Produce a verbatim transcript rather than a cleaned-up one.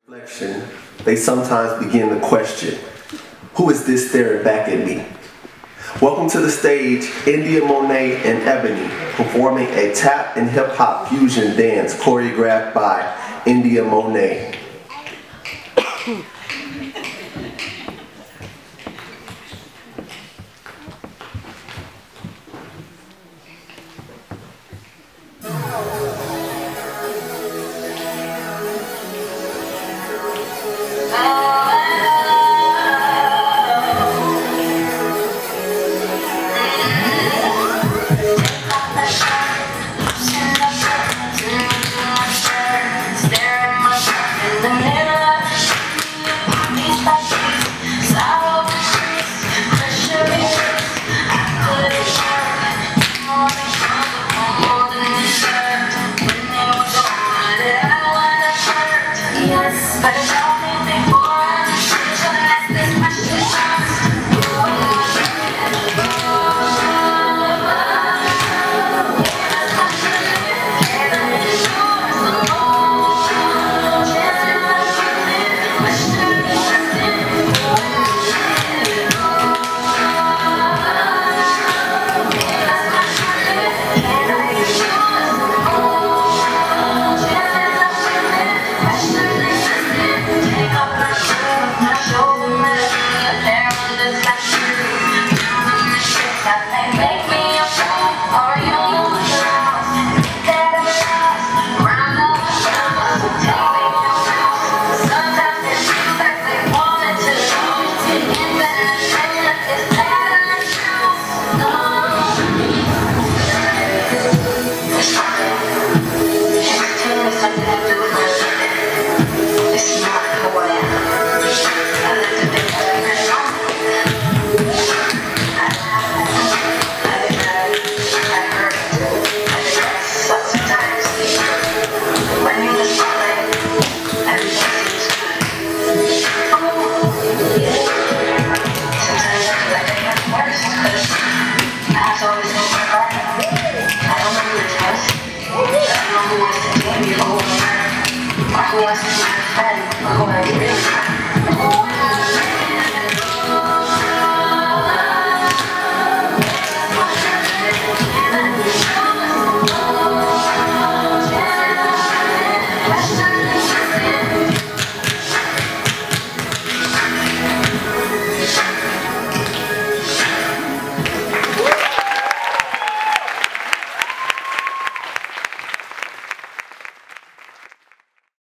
Reflection, they sometimes begin to question, who is this staring back at me? Welcome to the stage, India, Monae, and Ebone, performing a tap and hip hop fusion dance choreographed by India Monae. Who wants to be my friend? Who am I really?